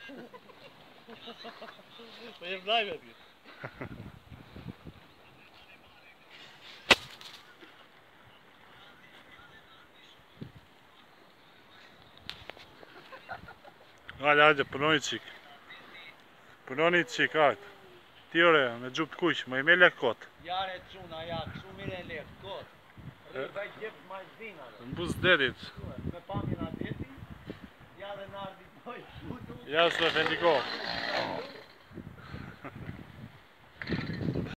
Po jem lajme ti. Hajde, punoni qik. Punoni qik, hajde. Tjore, me gjup kuq, më i me lek kot. Jare quna, ja, kësu mire lek, kot. Rrëvaj gjep ma zina. Në buz detit. Me pamin a deti, ja dhe nardi poj shutu. Ja, s'me fendiko.